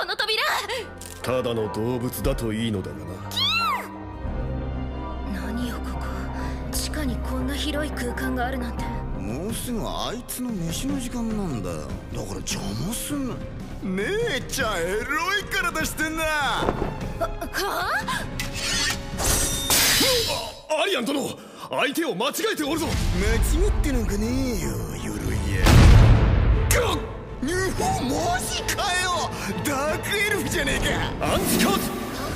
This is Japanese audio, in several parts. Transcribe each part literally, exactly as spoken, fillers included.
この扉。 ただの動物だといいのだがな。何よここ、地下にこんな広い空間があるなんて。 もうすぐあいつの飯の時間なんだよ。だから邪魔すんな。姉ちゃんエロい体してんな。はあアリアン殿、相手を間違えておるぞ。 間違ってなんかねえよ、鎧や。ガッうほマジかよ。ダークエルフじゃねえか。 アンチカー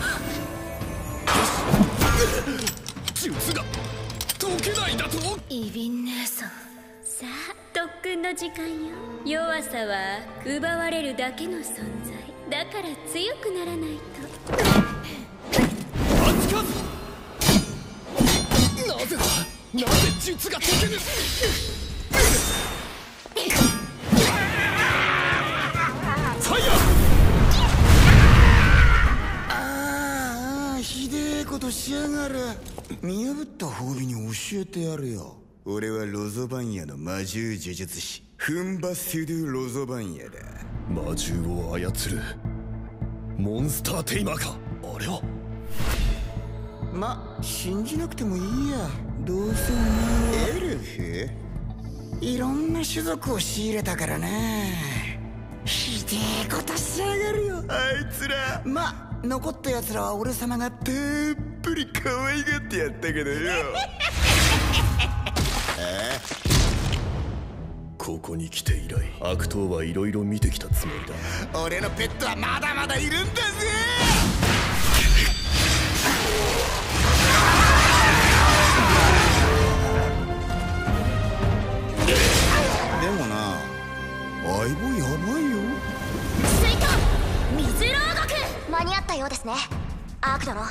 ズ術が解けないだと。 イビン姉さん。 さあ特訓の時間よ。弱さは奪われるだけの存在だから強くならないと。 アンチカーズ、なぜだ、なぜ術が解けぬ。ファイヤー。 ああひでえことしやがる。見破った褒美に教えてやるよ。俺はロゾバンヤの魔獣呪術師フンバスドゥ・ロゾバンヤだ。 魔獣を操るモンスターテイマーか。あれはま、信じなくてもいいや。どうせお前エルフいろんな種族を仕入れたからな。ひでえことしやがるよあいつら。ま、残った奴らは俺様がたっぷり可愛がってやったけどよ。 ここに来て以来悪党はいろいろ見てきたつもりだ。 俺のペットはまだまだいるんだぜ。でもな、相棒やばいよ。 スイカ水牢獄。 間に合ったようですねアーク殿。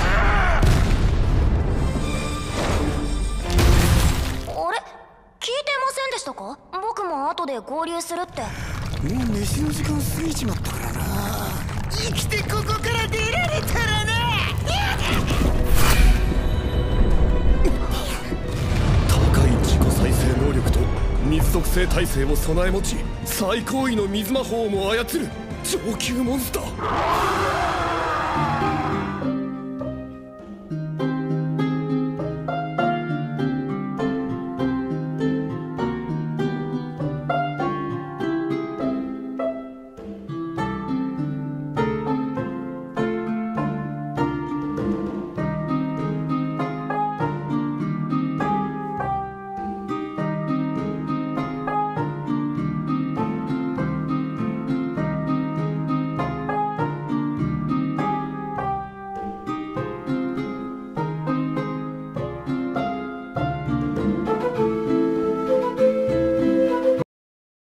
あれ聞いてませんでしたか。僕も後で合流するって。 もう飯の時間過ぎちまったからな。生きてここから出られたらな。 高い自己再生能力と水属性耐性を備え持ち、最高位の水魔法も操る上級モンスター。